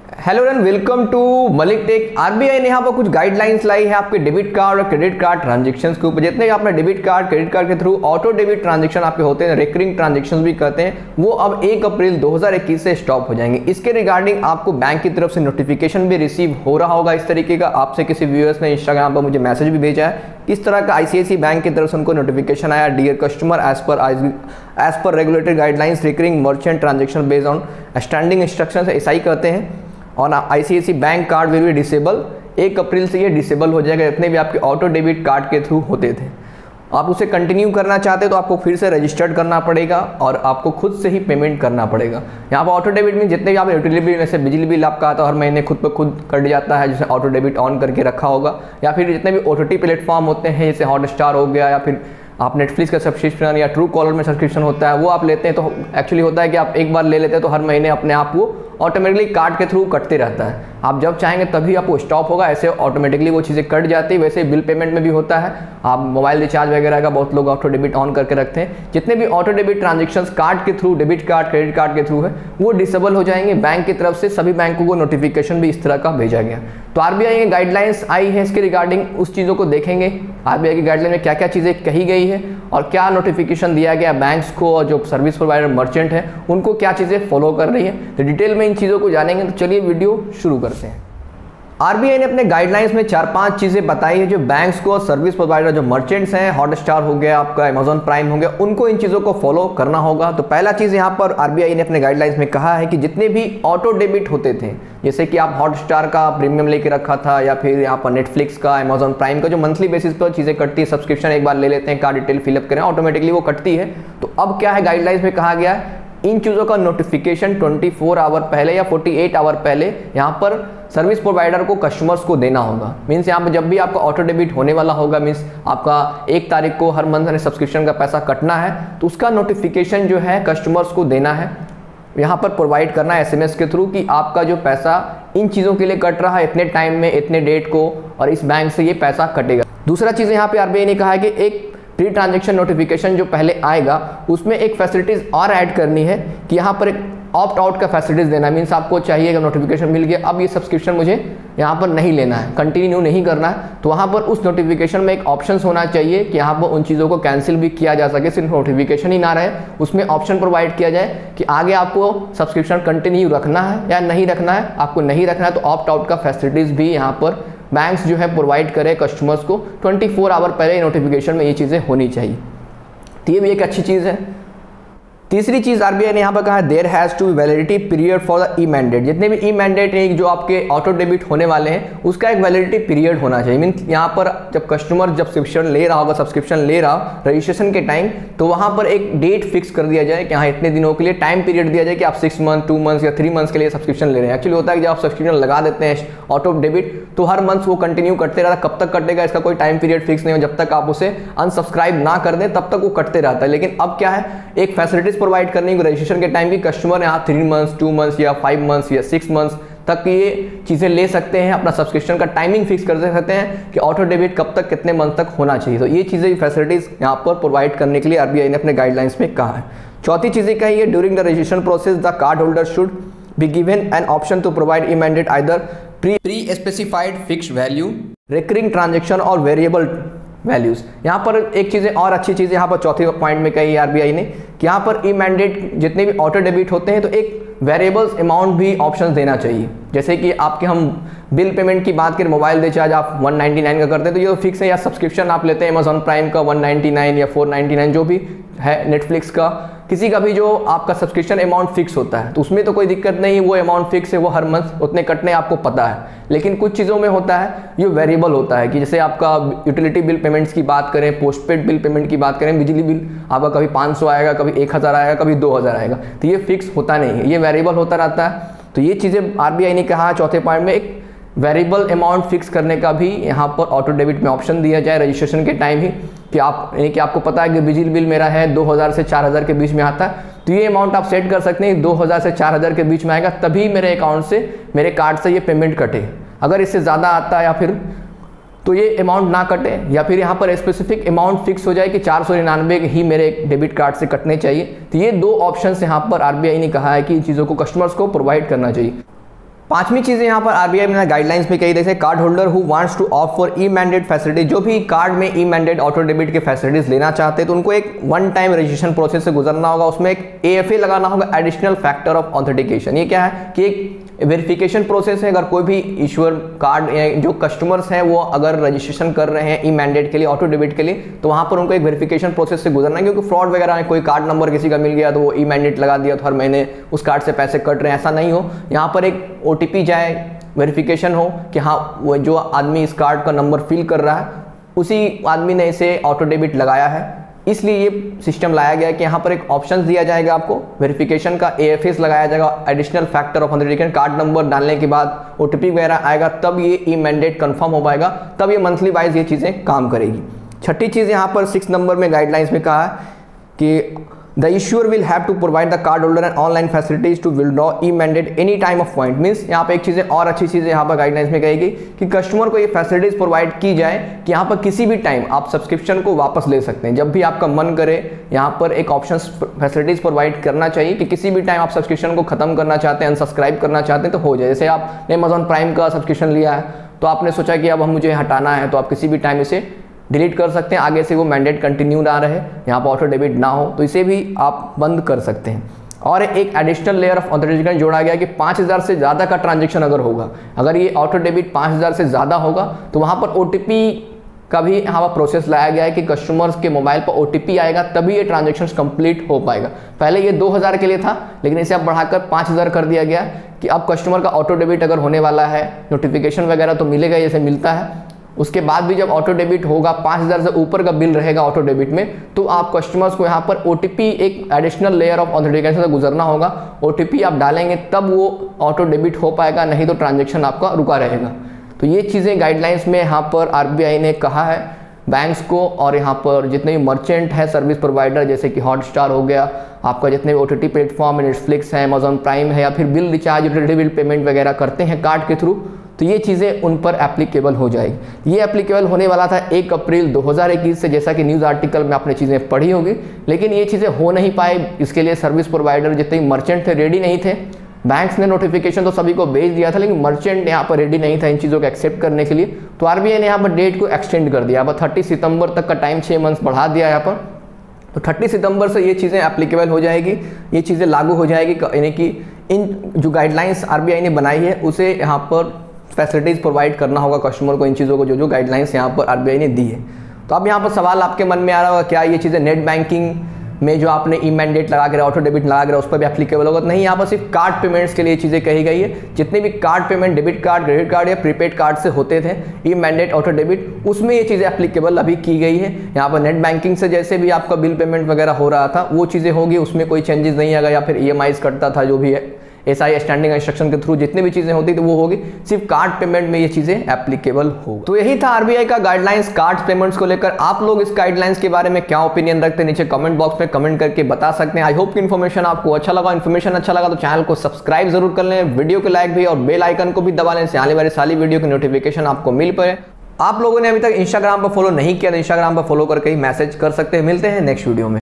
Hello and welcome to Malik tech. RBI ने यहाँ पर कुछ गाइडलाइंस लाई है आपके डेबिट कार्ड और क्रेडिट कार्ड ट्रांजैक्शंस के ऊपर। जितने भी आपने डेबिट कार्ड क्रेडिट कार्ड के थ्रू ऑटो डेबिट ट्रांजैक्शन आपके होते हैं, रिकरिंग ट्रांजैक्शंस भी करते हैं, वो अब 1 अप्रैल 2021 से स्टॉप हो जाएंगे। इसके रिगार्डिंग आपको बैंक की तरफ से नोटिफिकेशन भी रिसीव हो रहा होगा। इस तरीके का आपसे किसी व्यूअर्स ने इंस्टाग्राम पर मुझे मैसेज भी भेजा है। इस तरह का आईसीआईसी बैंक की तरफ से उनको नोटिफिकेशन आया, dear customer as per regulatory guidelines recurring merchant transaction based on standing instructions, ऐसा ही करते हैं। और ICIC bank card will be disable, 1 अप्रैल से ये डिसेबल हो जाएगा। जितने भी आपके ऑटो डेबिट कार्ड के थ्रू होते थे, आप उसे कंटिन्यू करना चाहते हैं तो आपको फिर से रजिस्टर्ड करना पड़ेगा और आपको खुद से ही पेमेंट करना पड़ेगा। यहाँ पर ऑटो डेबिट में जितने भी आप यूटिलिटी बिल, जैसे बिजली बिल आपका आता है हर महीने खुद ब खुद कट जाता है, जैसे ऑटो डेबिट ऑन करके रखा होगा, या फिर जितने भी ओटीटी प्लेटफॉर्म होते हैं जैसे हॉटस्टार हो गया, या फिर आप नेटफ्लिक्स का सब्सक्रिप्शन या ट्रू कॉलर में सब्सक्रिप्शन होता है, वो आप लेते हैं तो एक्चुअली होता है कि आप एक बार ले लेते हैं तो हर महीने अपने आप वो ऑटोमेटिकली कार्ड के थ्रू कटते रहता है। आप जब चाहेंगे तभी आपको स्टॉप होगा, ऐसे ऑटोमेटिकली वो चीज़ें कट जाती है। वैसे बिल पेमेंट में भी होता है, आप मोबाइल रिचार्ज वगैरह का बहुत लोग ऑटो डेबिट ऑन करके रखते हैं। जितने भी ऑटो डेबिट ट्रांजेक्शन्स कार्ड के through, debit card credit card के थ्रू है, वो डिसेबल हो जाएंगे। बैंक की तरफ से सभी बैंकों को नोटिफिकेशन भी इस तरह का भेजा गया। तो आरबीआई की गाइडलाइंस आई है, इसके रिगार्डिंग उस चीज़ों को देखेंगे आरबीआई की गाइडलाइन में क्या क्या चीज़ें कही गई है और क्या नोटिफिकेशन दिया गया बैंक्स को, और जो सर्विस प्रोवाइडर मर्चेंट है उनको क्या चीज़ें फॉलो कर रही है। तो डिटेल में इन चीज़ों को जानेंगे। तो चलिए वीडियो शुरू करते हैं। आरबीआई ने अपने गाइडलाइंस में 4-5 चीज़ें बताई है जो बैंक्स को, सर्विस प्रोवाइडर जो मर्चेंट्स हैं, हॉटस्टार हो गया, आपका अमेजॉन प्राइम हो गया, उनको इन चीज़ों को फॉलो करना होगा। तो पहला चीज़ यहाँ पर आरबीआई ने अपने गाइडलाइंस में कहा है कि जितने भी ऑटो डेबिट होते थे, जैसे कि आप हॉटस्टार का प्रीमियम लेके रखा था, या फिर यहाँ पर नेटफ्लिक्स का, अमेजॉन प्राइम का, जो मंथली बेसिस पर चीज़ें कटती है, सब्सक्रिप्शन एक बार ले लेते हैं, कार्ड डिटेल फिलअप करें, ऑटोमेटिकली वो कटती है। तो अब क्या है, गाइडलाइंस में कहा गया है इन चीज़ों का नोटिफिकेशन 24 आवर पहले या 48 आवर पहले यहाँ पर सर्विस प्रोवाइडर को, कस्टमर्स को देना होगा। मीन्स यहाँ पर जब भी आपका ऑटो डेबिट होने वाला होगा, मीन्स आपका 1 तारीख को हर मंथ में सब्सक्रिप्शन का पैसा कटना है, तो उसका नोटिफिकेशन जो है कस्टमर्स को देना है, यहाँ पर प्रोवाइड करना है एसएमएस के थ्रू कि आपका जो पैसा इन चीज़ों के लिए कट रहा है, इतने टाइम में, इतने डेट को, और इस बैंक से ये पैसा कटेगा। दूसरा चीज़ यहाँ पे आरबीआई ने कहा है कि एक प्री ट्रांजैक्शन नोटिफिकेशन जो पहले आएगा उसमें एक फैसिलिटीज़ और ऐड करनी है कि यहाँ पर एक ऑप्ट आउट का फैसिलिटीज़ देना है। मीन्स आपको चाहिए कि नोटिफिकेशन मिल गया, अब ये सब्सक्रिप्शन मुझे यहाँ पर नहीं लेना है, कंटिन्यू नहीं करना है, तो वहाँ पर उस नोटिफिकेशन में एक ऑप्शन होना चाहिए कि यहाँ पर उन चीज़ों को कैंसिल भी किया जा सके, सिर्फ नोटिफिकेशन ही ना रहे, उसमें ऑप्शन प्रोवाइड किया जाए कि आगे आपको सब्सक्रिप्शन कंटिन्यू रखना है या नहीं रखना है। आपको नहीं रखना है तो ऑप्ट आउट का फैसिलिटीज़ भी यहाँ पर बैंक्स जो है प्रोवाइड करे कस्टमर्स को। 24 आवर पहले नोटिफिकेशन में ये चीज़ें होनी चाहिए, तो ये भी एक अच्छी चीज़ है। तीसरी चीज़ आरबीआई ने यहाँ पर कहा है there has to be validity period for the e mandate. जितने भी ई मैंडेट जो आपके ऑटो डेबिट होने वाले हैं उसका एक वैलिडिटी पीरियड होना चाहिए। मीन्स यहाँ पर जब कस्टमर जब सब्सक्रिप्शन ले रहा हो रजिस्ट्रेशन के टाइम, तो वहाँ पर एक डेट फिक्स कर दिया जाए कि हाँ इतने दिनों के लिए टाइम पीरियड दिया जाए कि आप 6 मंथ 2 मंथ्स या 3 मंथ्स के लिए सब्सक्रिप्शन ले रहे हैं। एक्चुअली होता है कि जब आप सब्सक्रिप्शन लगा देते हैं ऑटो डेबिट तो हर मंथ वो कंटिन्यू करते रहता है। कब तक कटेगा इसका कोई टाइम पीरियड फिक्स नहीं हो, जब तक आप उसे अनसब्सक्राइब ना कर दें तब तक वो कटते रहता है। लेकिन अब क्या है, एक फैसिलिटीज प्रोवाइड करनी है रजिस्ट्रेशन के टाइम की कस्टमर यहाँ 3 मंथ्स 2 मंथ्स या 5 मंथ्स या 6 मंथ्स तक ये चीज़ें ले सकते हैं। अपना सब्सक्रिप्शन का टाइमिंग फिक्स कर सकते हैं कि ऑटो डेबिट कब तक कितने मंथ तक होना चाहिए। तो ये चीज़ें फैसिलिटीज़ यहाँ पर प्रोवाइड करने के लिए आरबीआई ने अपने गाइडलाइंस में कहा है। चौथी चीज़ें कही है during the registration process the card holder should be given an option to provide e mandate either pre specified fixed value, recurring transaction और वेरिएबल वैल्यूज। यहाँ पर एक चीज़ें और अच्छी चीज़ यहाँ पर चौथे पॉइंट में कही आरबीआई ने कि यहाँ पर ई मैंडेट जितने भी ऑटो डेबिट होते हैं तो एक वेरिएबल्स अमाउंट भी ऑप्शन देना चाहिए। जैसे कि आपके हम बिल पेमेंट की बात करें, मोबाइल रिचार्ज आप 199 का करते हैं तो ये तो फिक्स है, या सब्सक्रिप्शन आप लेते हैं अमेजॉन प्राइम का 199 या 499 जो भी है, नेटफ्लिक्स का, किसी का भी जो आपका सब्सक्रिप्शन अमाउंट फिक्स होता है तो उसमें तो कोई दिक्कत नहीं, वो अमाउंट फिक्स है, वो हर मंथ उतने कटने आपको पता है। लेकिन कुछ चीज़ों में होता है ये वेरिएबल होता है कि जैसे आपका यूटिलिटी बिल पेमेंट्स की बात करें, पोस्टपेड बिल पेमेंट की बात करें, बिजली बिल आपका कभी 500 आएगा, कभी 1000 आएगा, कभी 2000 आएगा, तो ये फिक्स होता नहीं है, ये वेरिएबल होता रहता है। तो ये चीज़ें आरबीआई ने कहा चौथे पॉइंट में एक वेरिएबल अमाउंट फिक्स करने का भी यहाँ पर ऑटो डेबिट में ऑप्शन दिया जाए रजिस्ट्रेशन के टाइम ही, कि आप यानी कि आपको पता है कि बिजली बिल मेरा है 2000 से 4000 के बीच में आता है, तो ये अमाउंट आप सेट कर सकते हैं 2000 से 4000 के बीच में आएगा तभी मेरे अकाउंट से, मेरे कार्ड से ये पेमेंट कटे। अगर इससे ज़्यादा आता है या फिर तो ये अमाउंट ना कटे, या फिर यहाँ पर स्पेसिफिक अमाउंट फिक्स हो जाए कि 499 ही मेरे डेबिट कार्ड से कटने चाहिए। तो ये 2 ऑप्शन यहाँ पर आरबीआई ने कहा है कि इन चीज़ों को कस्टमर्स को प्रोवाइड करना चाहिए। पांचवी चीज़ यहाँ पर आरबीआई ने गाइडलाइंस में कही, जैसे card holder who wants to opt for e mandate facility, जो भी कार्ड में ई मैंडेट ऑटो डेबिट के फैसिलिटीज लेना चाहते हैं तो उनको एक वन टाइम रजिस्ट्रेशन प्रोसेस से गुजरना होगा, उसमें एक AFA लगाना होगा, एडिशनल फैक्टर ऑफ ऑथेंटिकेशन। ये क्या है कि एक वेरिफिकेशन प्रोसेस है। अगर कोई भी इश्यूअर कार्ड जो कस्टमर्स हैं वो अगर रजिस्ट्रेशन कर रहे हैं ई मैंडेट के लिए, ऑटो डेबिट के लिए, तो वहाँ पर उनको एक वेरिफिकेशन प्रोसेस से गुजरना है, क्योंकि फ्रॉड वगैरह है, कोई कार्ड नंबर किसी का मिल गया तो वो ई मैंडेट लगा दिया तो हर महीने उस कार्ड से पैसे कट रहे हैं, ऐसा नहीं हो। यहाँ पर एक OTP जाए, वेरिफिकेशन हो कि हाँ वो जो आदमी इस कार्ड का नंबर फिल कर रहा है उसी आदमी ने इसे ऑटो डेबिट लगाया है। इसलिए ये सिस्टम लाया गया है कि यहाँ पर एक ऑप्शन दिया जाएगा आपको, वेरिफिकेशन का AFS लगाया जाएगा, additional factor of authentication, card number डालने के बाद OTP वगैरह आएगा, तब ये ई मैंडेट कंफर्म हो पाएगा, तब ये मंथली वाइज ये चीज़ें काम करेगी। छठी चीज़ यहाँ पर 6 नंबर में गाइडलाइंस में कहा है कि the issuer will have to provide the card holder and online facilities to withdraw e mandate any time of point. Means यहाँ पे एक चीज़ें और अच्छी चीज़ें यहाँ पर गाइडलाइंस में कहेगी कि कस्टमर को ये फैसिलिटीज प्रोवाइड की जाए कि यहाँ पर किसी भी टाइम आप सब्सक्रिप्शन को वापस ले सकते हैं, जब भी आपका मन करे। यहाँ पर एक ऑप्शन फैसिलिटीज प्रोवाइड करना चाहिए कि किसी भी टाइम आप सब्सक्रिप्शन को खत्म करना चाहते हैं, अनसब्सक्राइब करना चाहते हैं तो हो जाए। जैसे आपने अमेजॉन प्राइम का सब्सक्रिप्शन लिया है तो आपने सोचा कि अब हम मुझे हटाना है, तो आप किसी भी टाइम इसे डिलीट कर सकते हैं, आगे से वो मैंडेट कंटिन्यू ना रहे, यहाँ पर ऑटो डेबिट ना हो, तो इसे भी आप बंद कर सकते हैं। और एक एडिशनल लेयर ऑफ ऑथेंटिकेशन जोड़ा गया कि 5000 से ज़्यादा का ट्रांजेक्शन अगर होगा, अगर ये ऑटो डेबिट 5000 से ज़्यादा होगा तो वहाँ पर OTP का भी यहाँ पर प्रोसेस लाया गया है कि कस्टमर्स के मोबाइल पर OTP आएगा तभी ये ट्रांजेक्शन कंप्लीट हो पाएगा। पहले ये 2000 के लिए था, लेकिन इसे अब बढ़ाकर 5000 कर दिया गया कि अब कस्टमर का ऑटो डेबिट अगर होने वाला है, नोटिफिकेशन वगैरह तो मिलेगा, जैसे मिलता है, उसके बाद भी जब ऑटो डेबिट होगा, 5000 से ऊपर का बिल रहेगा ऑटो डेबिट में, तो आप कस्टमर्स को यहाँ पर OTP एक एडिशनल लेयर ऑफ ऑथेंटिकेशन से गुजरना होगा। OTP आप डालेंगे तब वो ऑटो डेबिट हो पाएगा, नहीं तो ट्रांजेक्शन आपका रुका रहेगा। तो ये चीज़ें गाइडलाइंस में यहाँ पर RBI ने कहा है बैंक्स को, और यहाँ पर जितने भी मर्चेंट है, सर्विस प्रोवाइडर जैसे कि हॉटस्टार हो गया, आपका जितने भी OTT प्लेटफॉर्म है, नेटफ्लिक्स है, अमेजॉन प्राइम है, या फिर bill recharge, utility bill payment वगैरह करते हैं कार्ड के थ्रू, तो ये चीज़ें उन पर एप्लीकेबल हो जाएगी। ये एप्लीकेबल होने वाला था 1 अप्रैल 2021 से, जैसा कि न्यूज़ आर्टिकल में आपने चीज़ें पढ़ी होगी, लेकिन ये चीज़ें हो नहीं पाए। इसके लिए सर्विस प्रोवाइडर जितने मर्चेंट थे रेडी नहीं थे। बैंक्स ने नोटिफिकेशन तो सभी को भेज दिया था, लेकिन मर्चेंट यहाँ पर रेडी नहीं था इन चीज़ों को एक्सेप्ट करने के लिए, तो RBI ने यहाँ पर डेट को एक्सटेंड कर दिया। अब 30 सितंबर तक का टाइम 6 मंथ्स बढ़ा दिया यहाँ पर, तो 30 सितंबर से ये चीज़ें एप्लीकेबल हो जाएगी, ये चीज़ें लागू हो जाएगी। यानी कि इन जो गाइडलाइंस RBI ने बनाई है उसे यहाँ पर फैसिलिटीज़ प्रोवाइड करना होगा कस्टमर को, इन चीज़ों को जो गाइडलाइंस यहाँ पर RBI ने दी है। तो अब यहाँ पर सवाल आपके मन में आ रहा होगा, क्या ये चीज़ें नेट बैंकिंग में जो आपने ई मैंडेट लगा के ऑटो डेबिट लगा के उस पर भी एप्लीकेबल होगा? तो नहीं, यहाँ पर सिर्फ कार्ड पेमेंट्स के लिए चीज़ें कही गई है। जितने भी card payment, debit card, credit card या प्रीपेड कार्ड से होते थे ई मैंडेट ऑटो डेबिट, उसमें ये चीज़ें एप्लीकेबल अभी की गई है। यहाँ पर नेट बैंकिंग से जैसे भी आपका बिल पेमेंट वगैरह हो रहा था वो चीज़ें होगी, उसमें कोई चेंजेस नहीं आएगा, या फिर EMIs कटता था जो भी है, SI स्टैंडिंग इंस्ट्रक्शन के थ्रू जितनी भी चीजें होती तो वो होगी, सिर्फ कार्ड पेमेंट में ये चीजें एप्लीकेबल होगी। तो यही था RBI का गाइडलाइंस कार्ड पेमेंट्स को लेकर। आप लोग इस गाइडलाइंस के बारे में क्या ओपिनियन रखते हैं नीचे कमेंट बॉक्स में कमेंट करके बता सकते हैं। आई होप कि इन्फॉर्मेशन आपको अच्छा लगा। इन्फॉर्मेशन अच्छा लगा तो चैनल को सब्सक्राइब जरूर कर लें, वीडियो को लाइक भी और बेल आइकन को भी दबा लें, आने वाली सारी वीडियो की नोटिफिकेशन आपको मिल पाए। आप लोगों ने अभी तक इंस्टाग्राम पर फॉलो नहीं किया तो इंस्टाग्राम पर फॉलो करके ही मैसेज कर सकते हैं। मिलते हैं नेक्स्ट वीडियो में।